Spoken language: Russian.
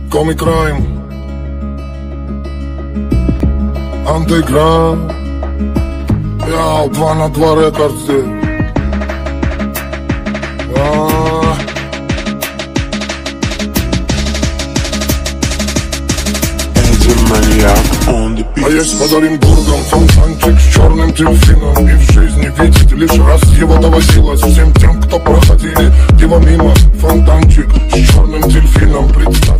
Коми Крайм, Андеграунд. Яу, 2 на 2 рекорд здесь. А есть под Оренбургом фонтанчик с черным дельфином. И в жизни видеть лишь раз его доводилось всем тем, кто проходили его мимо. Фонтанчик с черным дельфином. Представь